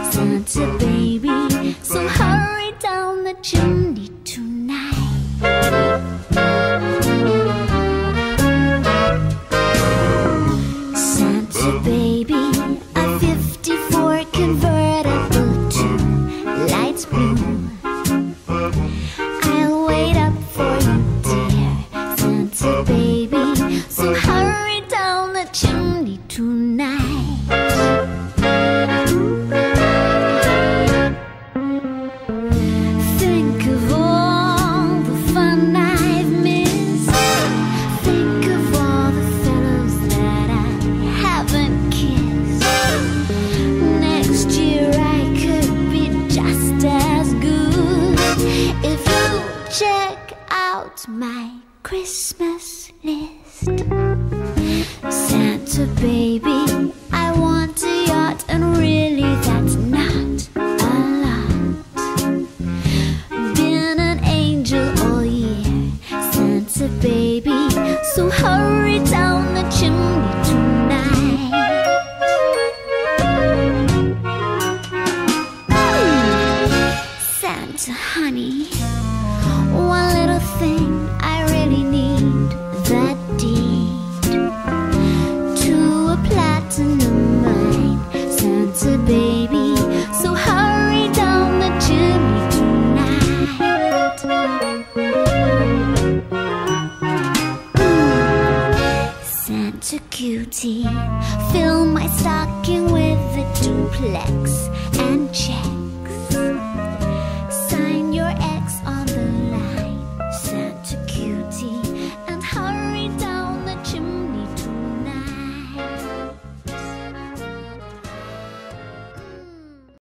Santa baby, so hurry down the chimney tonight. Santa baby, a 54 convertible to light blue. I'll wait up for you, dear Santa baby, so hurry down the chimney tonight. Think of all the fun I've missed. Think of all the fellows that I haven't kissed. Next year I could be just as good if you check out my Christmas list. Santa baby, I want a yacht, and really that's not a lot. Been an angel all year, Santa baby, so hurry down the chimney tonight. Santa honey, one little thing I really need, that deed to a platinum mine, Santa baby, so hurry down the chimney tonight. Santa cutie, fill my stocking with a duplex